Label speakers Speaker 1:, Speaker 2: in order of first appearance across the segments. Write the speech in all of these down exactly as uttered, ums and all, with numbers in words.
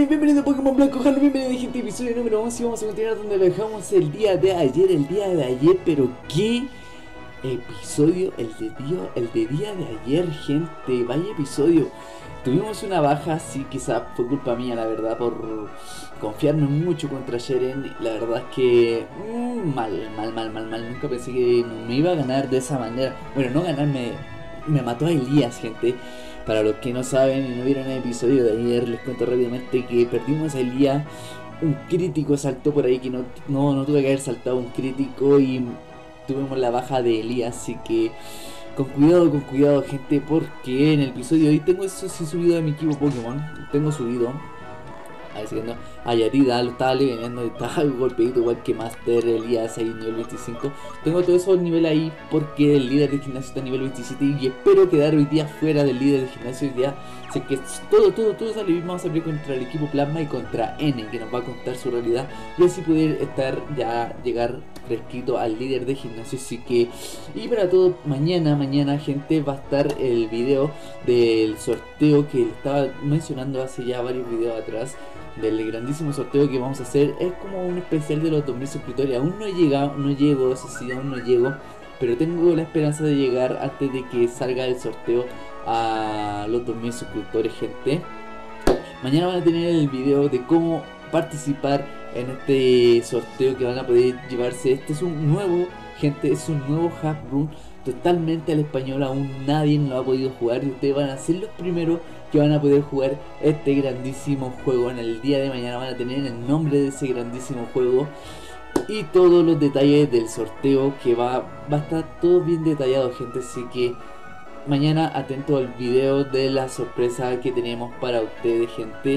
Speaker 1: Bien, bienvenido a Pokémon Blanco, Jalo, bienvenido gente, episodio número once y vamos a continuar donde lo dejamos el día de ayer, el día de ayer, pero qué episodio el de día, el de día de ayer, gente, vaya episodio. Tuvimos una baja, sí, quizá fue culpa mía, la verdad, por confiarme mucho contra Sheren. La verdad es que mmm, mal, mal, mal, mal, mal, nunca pensé que me iba a ganar de esa manera. Bueno, no ganarme, me mató a Elías, gente. Para los que no saben y no vieron el episodio de ayer, les cuento rápidamente que perdimos a Elías. Un crítico saltó por ahí que no, no, no tuve que haber saltado un crítico y tuvimos la baja de Elías, así que con cuidado, con cuidado gente, porque en el episodio de hoy tengo eso sí subido de mi equipo Pokémon, tengo subido. A ver si no. A Yarida lo estaba leveleando, estaba golpeado igual que Master, Elías ahí nivel veinticinco. Tengo todo eso nivel ahí porque el líder de gimnasio está a nivel veintisiete y espero quedar hoy día fuera del líder de gimnasio hoy día. Así que todo, todo, todo sale bien. Vamos a pelear contra el equipo Plasma y contra N, que nos va a contar su realidad y así poder estar ya, llegar fresquito al líder de gimnasio. Así que, y para todo, mañana, mañana gente, va a estar el video del sorteo que estaba mencionando hace ya varios videos atrás, del grandísimo sorteo que vamos a hacer. Es como un especial de los dos mil suscriptores. Aún no he llegado, no llego, eso sí, aún no llego, pero tengo la esperanza de llegar antes de que salga el sorteo a los dos mil suscriptores, gente. Mañana van a tener el video de cómo participar en este sorteo que van a poder llevarse. Este es un nuevo, gente, es un nuevo Hack Room totalmente al español. Aún nadie lo ha podido jugar y ustedes van a ser los primeros que van a poder jugar este grandísimo juego. En el día de mañana van a tener el nombre de ese grandísimo juego y todos los detalles del sorteo, que va, va a estar todo bien detallado, gente. Así que mañana atento al video de la sorpresa que tenemos para ustedes, gente,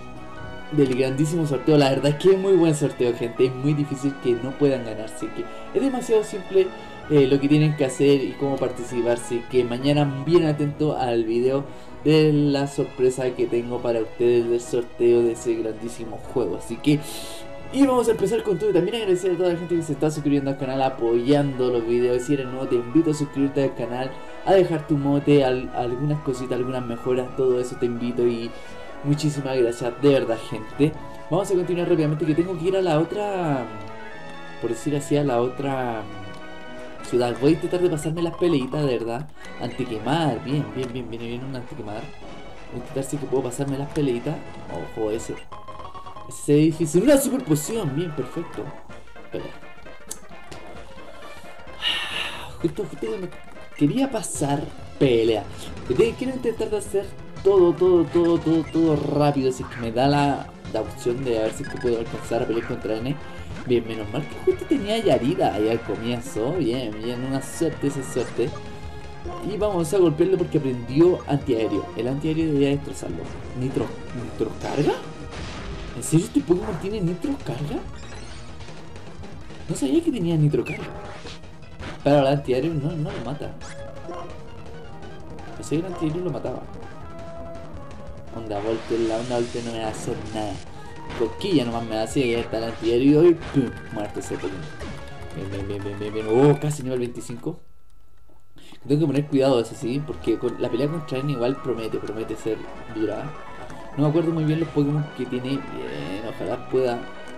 Speaker 1: del grandísimo sorteo. La verdad es que es muy buen sorteo, gente. Es muy difícil que no puedan ganar, así que es demasiado simple eh, lo que tienen que hacer y cómo participar. Así que mañana bien atento al video de la sorpresa que tengo para ustedes del sorteo de ese grandísimo juego. Así que, y vamos a empezar con todo. Y también agradecer a toda la gente que se está suscribiendo al canal, apoyando los videos. Si eres nuevo, te invito a suscribirte al canal, a dejar tu mote, a, a algunas cositas, algunas mejoras, todo eso te invito. Y muchísimas gracias, de verdad, gente. Vamos a continuar rápidamente, que tengo que ir a la otra, por decir así, a la otra ciudad. Voy a intentar de pasarme las peleitas, de verdad. Antiquemar, bien, bien, bien, viene bien un antiquemar. Voy a intentar si que puedo pasarme las peleitas. Ojo, ese ese es difícil. Una super poción, bien, perfecto. Espera. Justo, justo cuando quería pasar pelea. Quiero intentar de hacer todo, todo, todo, todo, todo rápido. Así que me da la, la opción de a ver si es que puedo alcanzar a pelear contra N. Bien, menos mal que justo tenía Yarida ahí al comienzo. Bien, bien, una suerte, esa suerte. Y vamos a golpearlo porque aprendió antiaéreo. El antiaéreo debería destrozarlo. Nitro, ¿Nitro carga? ¿En serio este Pokémon tiene Nitro carga? No sabía que tenía Nitro carga. Pero el antiaéreo no, no lo mata. Pensé que el antiaéreo lo mataba. Onda Volte, la onda Volte no me va a hacer nada. Cosquilla nomás me hace, y ahí está el antiaéreo y ¡pum! Muerte ese Pokémon. Bien, bien, bien, bien, bien, bien. Oh, casi nivel veinticinco. Tengo que poner cuidado, eso sí, porque con la pelea contra N igual promete, promete ser dura. No me acuerdo muy bien los Pokémon que tiene. Bien, ojalá pueda.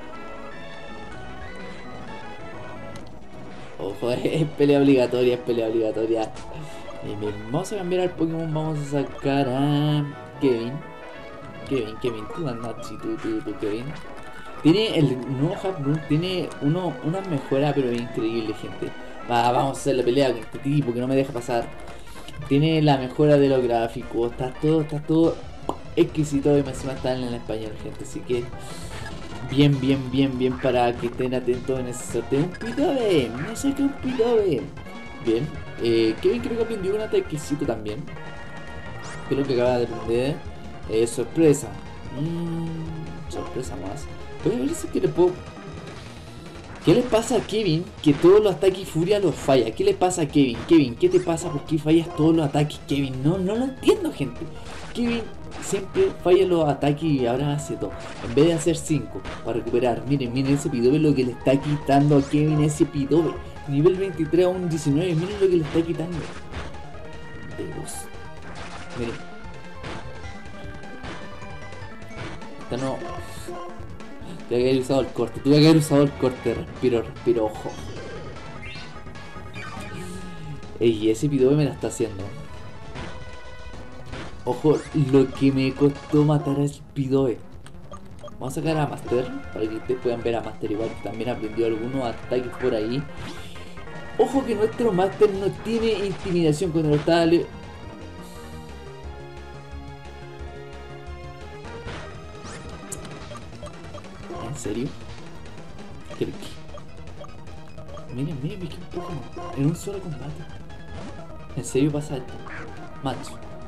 Speaker 1: Ojo, es pelea obligatoria, es pelea obligatoria. Bien, bien. Vamos a cambiar al Pokémon, vamos a sacar a Kevin. Kevin, Kevin, tú andas, si tú, tú, tú, Kevin. Tiene el nuevo Hack Room, tiene uno, una mejora pero increíble, gente. Va, vamos a hacer la pelea con este tipo que no me deja pasar. Tiene la mejora de los gráficos, está todo, está todo exquisito y encima está en el español, gente. Así que bien, bien, bien, bien para que estén atentos en ese sorteo. Un Pitobe, no sé qué un Pitobe. Bien, eh, Kevin creo que aprendió un ataquecito también. Creo que acaba de aprender. Eh, sorpresa. Mmm, sorpresa más. Voy a ver si que le puedo. ¿Qué le pasa a Kevin que todos los ataques y furia los falla? ¿Qué le pasa a Kevin? Kevin, ¿qué te pasa? ¿Por qué fallas todos los ataques, Kevin? No, no lo entiendo, gente. Kevin siempre falla los ataques y ahora hace dos. En vez de hacer cinco para recuperar. Miren, miren ese Pitobe lo que le está quitando a Kevin ese Pitobe. Nivel veintitrés a un diecinueve. Miren lo que le está quitando. Dios. Miren. Esta no. Tuve que haber usado el corte, tuve que haber usado el corte. Respiro, respiro, ojo. Ey, ese Pidove me la está haciendo. Ojo, lo que me costó matar al Pidove. Vamos a sacar a Master para que ustedes puedan ver a Master igual, que también aprendió algunos ataques por ahí. Ojo que nuestro Master no tiene intimidación cuando lo está... ¿En serio? ¿Qué, qué? Miren, miren, miren, qué Pokémon. En un solo combate. ¿En serio pasa esto? Matsu.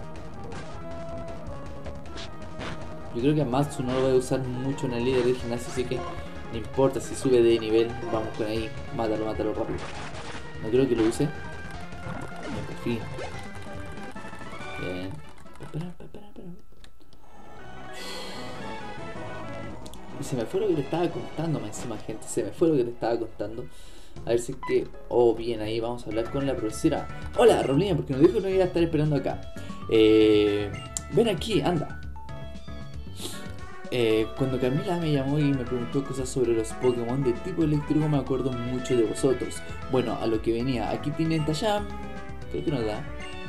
Speaker 1: Yo creo que a Matsu no lo voy a usar mucho en el líder del gimnasio, así que no importa si sube de nivel, vamos con ahí, mátalo, mátalo rápido. No creo que lo use. Bien, por fin. Bien. Espera, espera, espera. Y se me fue lo que le estaba contando, más encima, gente. Se me fue lo que le estaba contando. A ver si es que... Oh, bien, ahí vamos a hablar con la profesora. Hola, Rolina, porque nos dijo que no iba a estar esperando acá. Eh... Ven aquí, anda. Eh, cuando Camila me llamó y me preguntó cosas sobre los Pokémon de tipo eléctrico, me acuerdo mucho de vosotros. Bueno, a lo que venía, aquí tienen Tayam. Creo que nos da.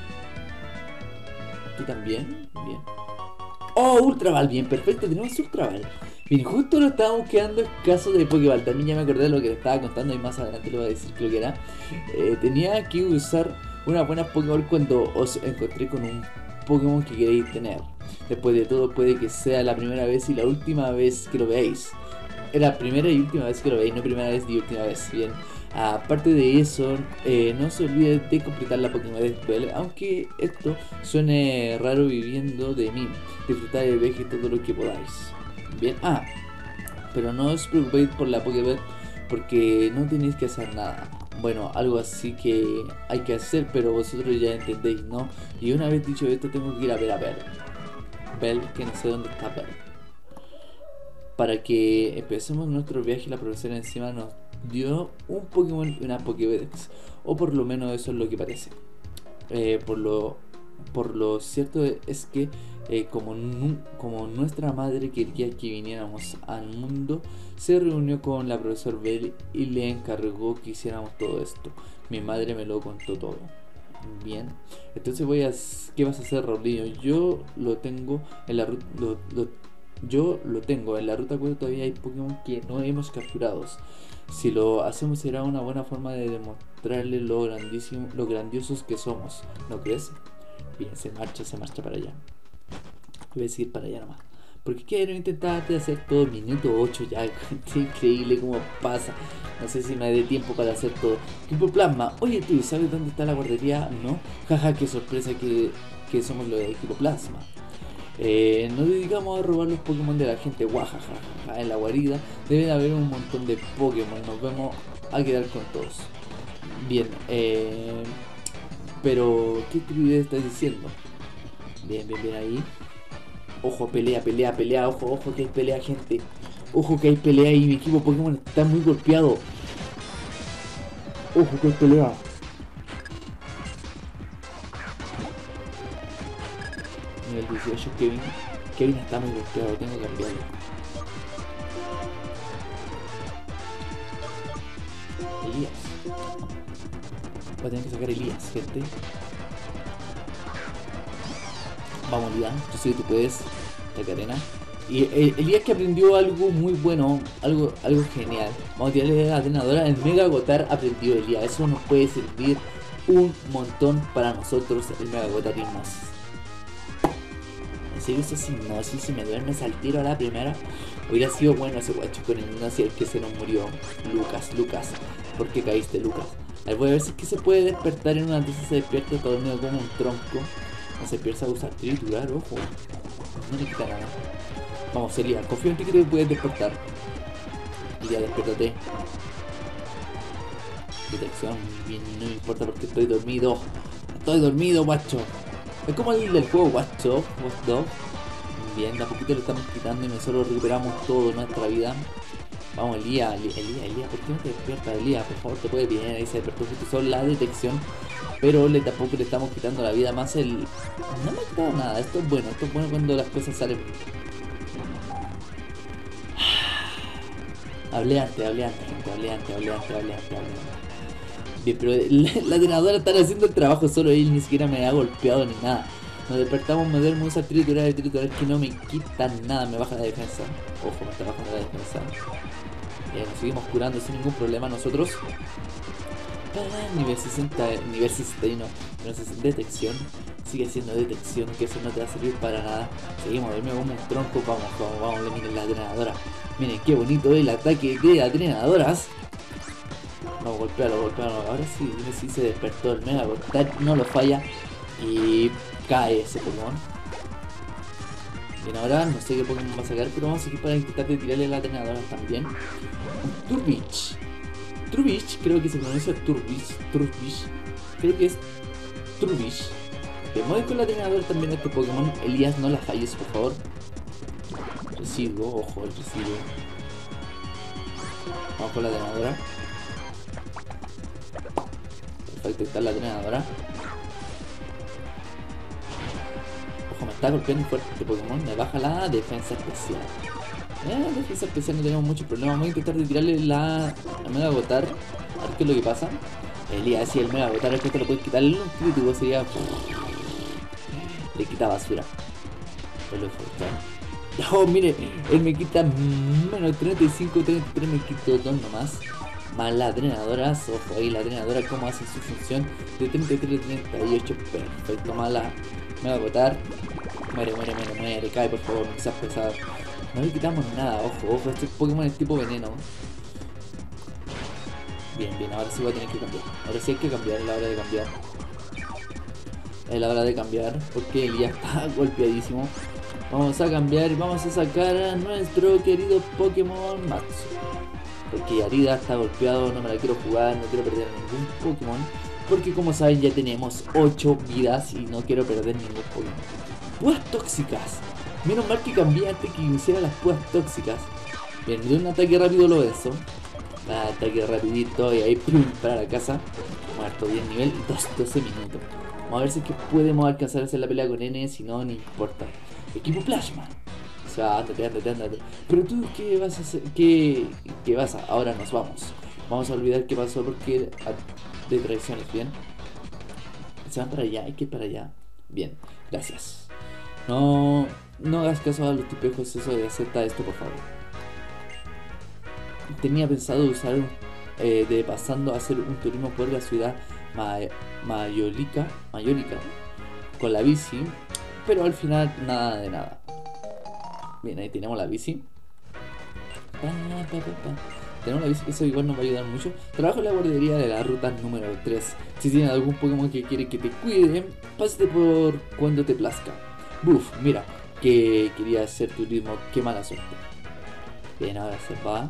Speaker 1: ¿Tú también? Bien. Oh, Ultraval, bien, perfecto, tenemos Ultraval. Bien, justo lo estábamos quedando escaso de Pokéball. También ya me acordé de lo que le estaba contando y más adelante le voy a decir lo que era. Eh, tenía que usar una buena Pokéball cuando os encontré con un Pokémon que queréis tener. Después de todo, puede que sea la primera vez y la última vez que lo veáis. Era la primera y última vez que lo veáis, no primera vez y última vez. Bien, aparte de eso, eh, no se olvide de completar la Pokémon de Bell, aunque esto suene raro viviendo de mí. Disfrutar del viaje todo lo que podáis. Bien, ah, pero no os preocupéis por la Pokéball porque no tenéis que hacer nada. Bueno, algo así que hay que hacer, pero vosotros ya entendéis, ¿no? Y una vez dicho esto, tengo que ir a ver a Bell. Bell, que no sé dónde está Bell. Para que empecemos nuestro viaje, la profesora encima nos dio un Pokémon y una Pokédex. O por lo menos eso es lo que parece. Eh, por lo por lo cierto es que eh, como, nu como nuestra madre quería que viniéramos al mundo, se reunió con la profesora Bell y le encargó que hiciéramos todo esto. Mi madre me lo contó todo. Bien, entonces voy a... ¿Qué vas a hacer, Rodrigo? Yo lo tengo en la ruta... Lo, lo, yo lo tengo en la ruta cuatro, todavía hay Pokémon que no hemos capturado. Si lo hacemos será una buena forma de demostrarle lo grandísimo, lo grandiosos que somos, ¿no crees? Bien, se marcha, se marcha para allá. Voy a seguir para allá nomás. Porque quiero intentar de hacer todo el minuto ocho ya. Es increíble cómo pasa. No sé si me dé tiempo para hacer todo. Equipoplasma. Oye tú, ¿sabes dónde está la guardería? No. Jaja, qué sorpresa que, que somos los de Equipoplasma. Eh, nos dedicamos a robar los Pokémon de la gente. Guajajaja. En la guarida deben haber un montón de Pokémon. Nos vamos a quedar con todos. Bien, eh... pero, ¿qué estupidez estás diciendo? Bien, bien, bien ahí. Ojo, pelea, pelea, pelea, ojo, ojo que hay pelea, gente. Ojo que hay pelea y mi equipo Pokémon está muy golpeado. Ojo que hay pelea. Nivel dieciocho, Kevin. Kevin está muy golpeado, tengo que cambiarlo. Elías. Voy a tener que sacar a Elías, gente. Vamos, Elías, yo sé que tú puedes. Esta arena. Y eh, Elías que aprendió algo muy bueno, algo algo genial. Vamos a tirarle a la entrenadora. El Mega Agotar aprendió Elías. Eso nos puede servir un montón para nosotros, el Mega Agotarismo. En serio, eso sí, no, si se me duermes al tiro a la primera. Hubiera sido bueno ese guacho con el no sé el que se nos murió. Lucas, Lucas. ¿Por qué caíste, Lucas? A ver, voy a ver si es que se puede despertar en una antes se despierta todo el mundo como un tronco. No se empieza a usar triturar, ojo. No le quita nada. Vamos, sería, confío en ti que te puedes despertar. Y ya, despiértate. Detección, bien, no me importa porque estoy dormido. Estoy dormido, guacho. Es como el del juego, guacho. Bien, de a poquito le estamos quitando y nosotros recuperamos todo nuestra vida. Vamos, Elías, Elías, Elías, ¿por qué no te despiertas, Elías? Por favor, te puedes bien, ahí se despertó justo solo la detección. Pero le tampoco le estamos quitando la vida más el... No me ha quitado nada, esto es bueno, esto es bueno cuando las cosas salen Hablé antes, hablé antes, gente, hablé antes, hablé antes, hablé antes, hablé antes. Bien, pero la, la entrenadora está haciendo el trabajo solo, él ni siquiera me ha golpeado ni nada. Nos despertamos, me duermo, usar triturar, triturar que no me quitan nada, me baja la defensa. Ojo, me está bajando la defensa. Bien, nos seguimos curando sin ningún problema nosotros. Ah, nivel sesenta, nivel sesenta y uno, entonces detección. Sigue siendo detección, que eso no te va a servir para nada. Seguimos, dormido como un tronco, vamos, vamos, vamos, miren la drenadora. Miren qué bonito el ataque de las drenadoras. No, golpealo, golpealo. Ahora sí, dime si se despertó el Mega Golpear, no lo falla. Y cae ese Pokémon. Bien, ahora no sé qué Pokémon va a sacar, pero vamos a seguir para intentar de tirarle las drenadoras también. Un Turbich. Trubbish, creo que se pronuncia Trubbish. Trubbish. Creo que es Trubbish. Vemos con la drenadora también este Pokémon. Elías, no la falles, por favor. Residuo, ojo, el residuo. Vamos con la drenadora. Perfecto, está la drenadora. Ojo, me está golpeando fuerte este Pokémon. Me baja la defensa especial. Eh, defensa especial no tenemos mucho problema. Vamos a intentar de tirarle la, la Mega Agotar. A ver qué es lo que pasa. Elías, si el Mega Agotar es que te lo puedes quitar. Un crítico sería... Le quita basura. Oh, mire, él me quita menos treinta y cinco, treinta y tres, me quito dos nomás. Más las drenadoras, ojo ahí la drenadora cómo hace su función. De treinta y tres a treinta y ocho, perfecto. Más la me va a botar. Muere, muere, muere, muere, cae por favor, no seas pesado. No le quitamos nada, ojo, ojo, este Pokémon es tipo veneno. Bien, bien, ahora sí voy a tener que cambiar. Ahora sí hay que cambiar, es la hora de cambiar. Es la hora de cambiar, porque él ya está golpeadísimo. Vamos a cambiar, vamos a sacar a nuestro querido Pokémon Matsu. Porque Yarida está golpeado, no me la quiero jugar, no quiero perder ningún Pokémon. Porque como saben ya tenemos ocho vidas y no quiero perder ningún Pokémon. Púas tóxicas. Menos mal que cambié antes que hiciera las púas tóxicas. Bien, de un ataque rápido lo venzo. Ataque rapidito y ahí plum, para la casa. Muerto, bien, nivel doce minutos. Vamos a ver si es que podemos alcanzar a hacer la pelea con N, si no, no importa. Equipo Plasma. O sea, ándate, ándate, ándate. Pero tú, ¿qué vas a hacer? ¿Qué, qué vas a? Ahora nos vamos. Vamos a olvidar qué pasó porque de traiciones, bien. Se van para allá, hay que ir para allá. Bien, gracias. No, no hagas caso a los tipejos eso de acepta esto, por favor. Tenía pensado usar un, eh, de pasando a hacer un turismo por la ciudad Ma Mayolica, Mayolica con la bici, pero al final nada de nada. Bien, ahí tenemos la bici. Pa, pa, pa, pa. Tenemos la bici, que eso igual nos va a ayudar mucho. Trabajo en la guardería de la ruta número tres. Si tienes algún Pokémon que quiere que te cuide, pásate por cuando te plazca. Buf, mira, que quería hacer turismo, qué mala suerte. Bien, ahora se va.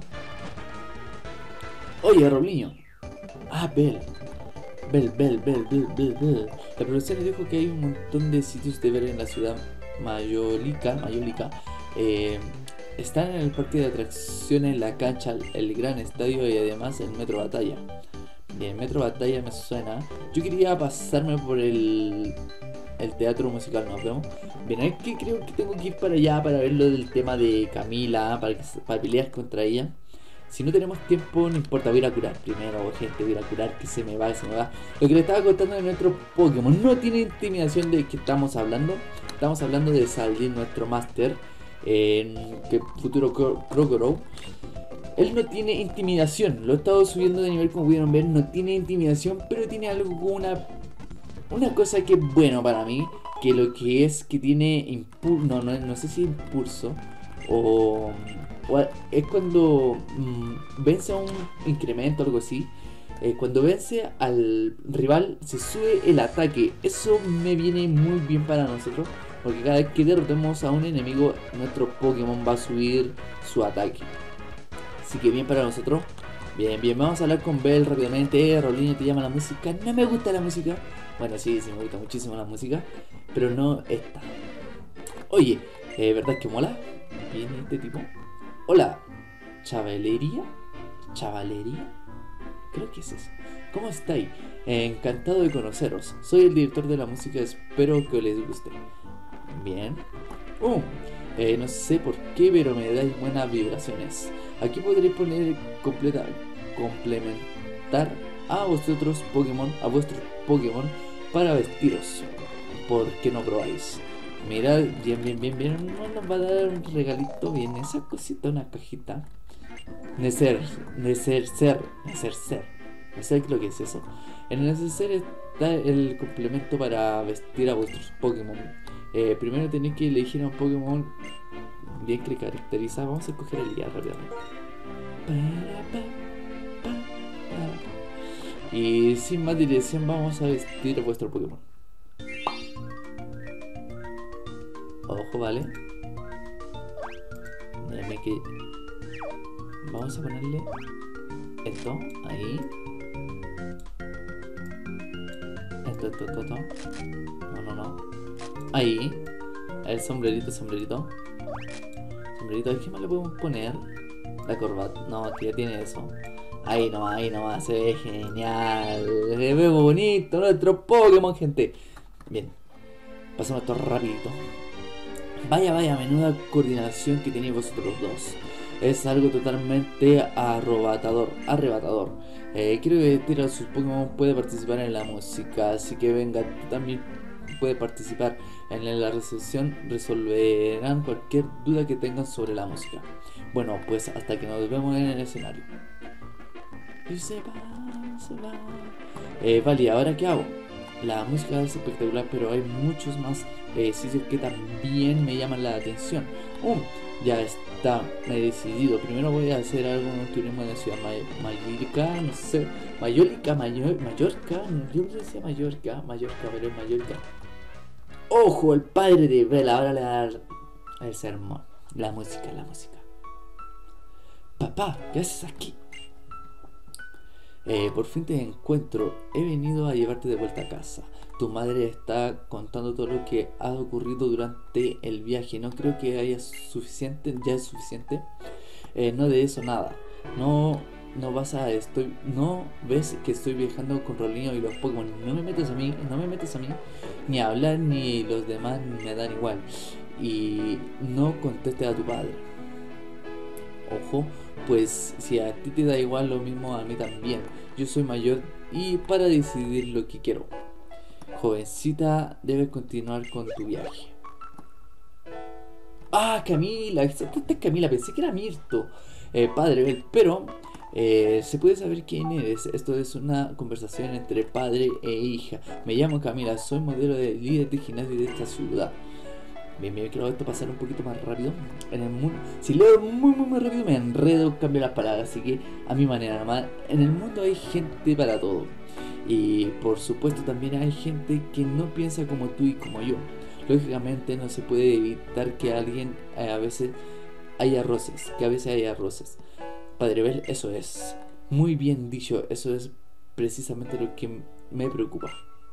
Speaker 1: Oye, Robliño. Ah, Bell. Bell, Bell, Bell, Bell, Bell, Bell. La profesora dijo que hay un montón de sitios de ver en la ciudad Mayolica. Mayolica. Eh, están en el parque de atracciones, la cancha, el gran estadio y además el Metro Batalla. Bien, Metro Batalla me suena. Yo quería pasarme por el, el teatro musical, ¿nos vemos? Bien, es que creo que tengo que ir para allá para ver lo del tema de Camila, para, que, para pelear contra ella. Si no tenemos tiempo, no importa, voy a ir a curar primero, gente, voy a ir a curar, que se me va, que se me va. Lo que le estaba contando de nuestro Pokémon no tiene intimidación. ¿De qué estamos hablando? Estamos hablando de salir nuestro Master en que futuro Crocoro. Él no tiene intimidación, lo he estado subiendo de nivel como pudieron ver, no tiene intimidación, pero tiene alguna una cosa que es bueno para mí, que lo que es que tiene impulso, no, no, no sé si impulso o... O es cuando mmm, vence a un incremento o algo así. Eh, cuando vence al rival se sube el ataque. Eso me viene muy bien para nosotros, porque cada vez que derrotemos a un enemigo, nuestro Pokémon va a subir su ataque. Así que bien para nosotros. Bien, bien, vamos a hablar con Bell rápidamente. Eh, Rolinho, ¿te llama la música? No me gusta la música. Bueno, sí, sí me gusta muchísimo la música, pero no esta. Oye, eh, ¿verdad que mola? Viene este tipo. Hola, ¿chavalería? ¿Chavalería? Creo que es eso. ¿Cómo estáis? Eh, encantado de conoceros. Soy el director de la música, espero que les guste. Bien. Uh, Eh, no sé por qué, pero me dais buenas vibraciones. Aquí podréis poner completa, complementar a vosotros Pokémon, a vuestros Pokémon para vestiros. ¿Por qué no probáis? Mira, bien, bien, bien, bien. No nos va a dar un regalito bien. Esa cosita, una cajita. Necer, necer, ser, necer, ser. No sé lo que es eso. En el neceser está el complemento para vestir a vuestros Pokémon. Eh, primero tenéis que elegir a un Pokémon bien que le caracteriza. Vamos a escoger el día rápidamente. Y sin más dilación vamos a vestir a vuestro Pokémon. Ojo, vale. Déjame que... Vamos a ponerle esto, ahí. Esto, esto, esto, esto. No, no, no. Ahí. El sombrerito, sombrerito. Sombrerito, ¿qué más le podemos poner? La corbata. No, que ya tiene eso. Ahí nomás, ahí nomás. Se ve genial. Se ve bonito nuestro Pokémon, gente. Bien. Pasamos esto rapidito. Vaya, vaya, menuda coordinación que tenéis vosotros dos. Es algo totalmente arrebatador, arrebatador. Eh, quiero que vestir a sus Pokémon puede participar en la música, así que venga, tú también puedes participar en la recepción, resolverán cualquier duda que tengan sobre la música. Bueno, pues hasta que nos vemos en el escenario. Y se va, se va. Eh, vale, ¿ahora qué hago? La música es espectacular, pero hay muchos más eh, sitios que también me llaman la atención. Um, ya está, me he decidido. Primero voy a hacer algo en un turismo de Ciudad Mallorca, no sé, Mallorca, Mayor, Mallorca, yo decía Mallorca, Mallorca, pero es Mallorca. Ojo, el padre de Vela, ahora le va a dar el sermón. La música, la música. Papá, ¿qué haces aquí? Eh, por fin te encuentro. He venido a llevarte de vuelta a casa. Tu madre está contando todo lo que ha ocurrido durante el viaje. No creo que haya suficiente, ya es suficiente. Eh, no de eso nada. No, no vas a, estoy, no ves que estoy viajando con Rolinho y los Pokémon. No me metes a mí, no me metes a mí. Ni a hablar ni los demás me dan igual. Y no contestes a tu padre. Ojo, pues si a ti te da igual, lo mismo a mí también. Yo soy mayor y para decidir lo que quiero. Jovencita, debes continuar con tu viaje. Ah, Camila, esta es Camila, pensé que era Mirto. Eh, padre, pero eh, ¿se puede saber quién eres? Esto es una conversación entre padre e hija. Me llamo Camila, soy modelo de líder de gimnasio de esta ciudad. Bien, bien, quiero esto pasar un poquito más rápido. En el mundo, si leo muy, muy, muy rápido me enredo, cambio las palabras. Así que a mi manera nomás. En el mundo hay gente para todo. Y por supuesto también hay gente que no piensa como tú y como yo. Lógicamente no se puede evitar que alguien eh, a veces haya roces. Que a veces haya roces. Padre Bel, eso es. Muy bien dicho. Eso es precisamente lo que me preocupa.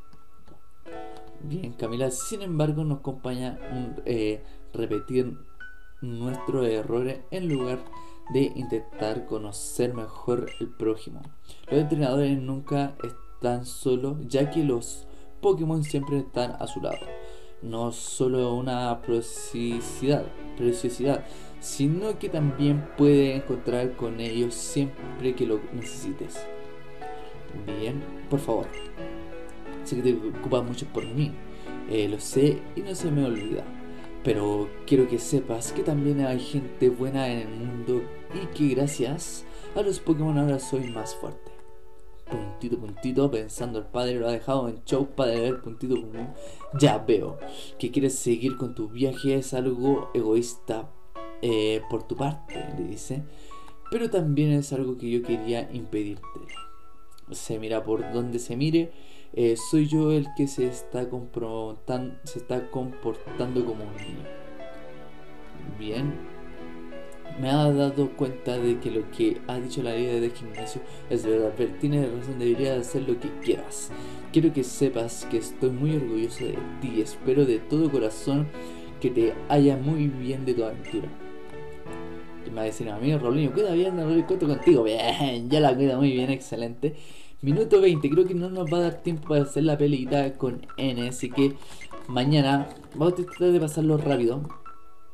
Speaker 1: Bien, Camila, sin embargo nos acompaña un, eh, repetir nuestros errores en lugar de intentar conocer mejor el prójimo. Los entrenadores nunca están solos, ya que los Pokémon siempre están a su lado. No solo una preciosidad, preciosidad, sino que también puedes encontrar con ellos siempre que lo necesites. Bien, por favor. Sé que te preocupas mucho por mí, eh, lo sé y no se me olvida. Pero quiero que sepas que también hay gente buena en el mundo y que gracias a los Pokémon ahora soy más fuerte. Puntito, puntito, pensando el padre lo ha dejado en show para ver puntito, puntito. Ya veo que quieres seguir con tu viaje, es algo egoísta eh, por tu parte, le dice. Pero también es algo que yo quería impedirte. Se mira por donde se mire. Eh, soy yo el que se está, se está comportando como un niño. Bien. Me ha dado cuenta de que lo que ha dicho la líder de gimnasio es verdad. Pero tienes razón, deberías hacer lo que quieras. Quiero que sepas que estoy muy orgulloso de ti y espero de todo corazón que te haya muy bien de tu aventura. Y me va a decir a mí, Rolinho, cuida bien, no cuento contigo. Bien, ya la cuida muy bien, excelente. Minuto veinte, creo que no nos va a dar tiempo para hacer la peleita con N, así que mañana vamos a tratar de pasarlo rápido.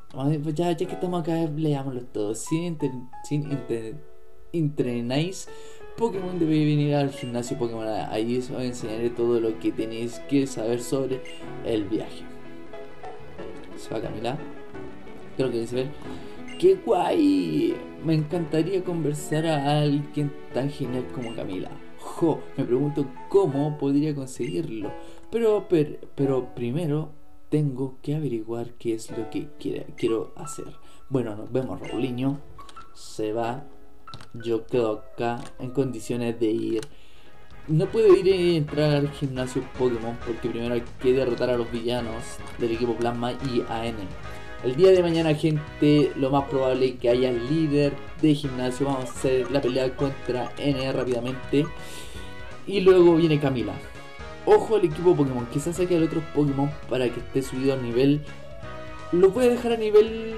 Speaker 1: Pues ya, ya que estamos acá, leámoslo todo. Si, inter, si inter, entrenáis Pokémon, debéis venir al gimnasio Pokémon. Ahí os enseñaré todo lo que tenéis que saber sobre el viaje. Se va Camila. Creo que dice ver. ¡Qué guay! Me encantaría conversar a alguien tan genial como Camila. Jo, me pregunto cómo podría conseguirlo. Pero, pero, pero primero tengo que averiguar qué es lo que quiere, quiero hacer. Bueno, nos vemos, Raulinho. Se va. Yo quedo acá en condiciones de ir. No puedo ir y entrar al gimnasio Pokémon porque primero hay que derrotar a los villanos del equipo Plasma y A N. El día de mañana, gente, lo más probable es que haya líder de gimnasio. Vamos a hacer la pelea contra N rápidamente. Y luego viene Camila. Ojo al equipo Pokémon, quizás saque al otro Pokémon para que esté subido a nivel. Lo voy a dejar a nivel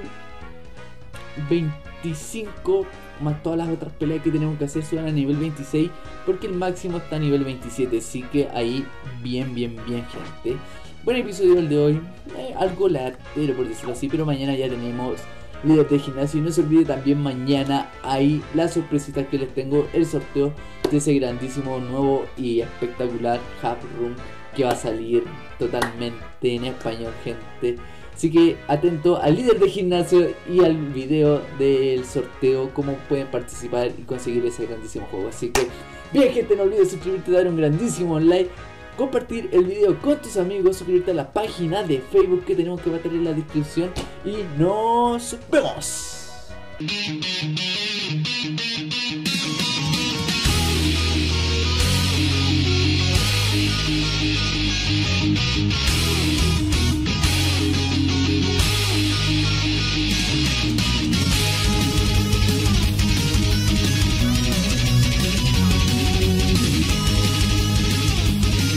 Speaker 1: veinticinco, más todas las otras peleas que tenemos que hacer suban a nivel veintiséis, porque el máximo está a nivel veintisiete. Así que ahí bien, bien, bien, gente. Buen episodio el de hoy, eh, algo latero por decirlo así, pero mañana ya tenemos líder de gimnasio. Y no se olvide también, mañana hay las sorpresitas que les tengo, el sorteo de ese grandísimo, nuevo y espectacular Hub Room que va a salir totalmente en español, gente. Así que atento al líder de gimnasio y al video del sorteo, cómo pueden participar y conseguir ese grandísimo juego. Así que bien, gente, no olvides suscribirte, dar un grandísimo like, compartir el video con tus amigos, suscribirte a la página de Facebook que tenemos que va a tener en la descripción. Y nos vemos.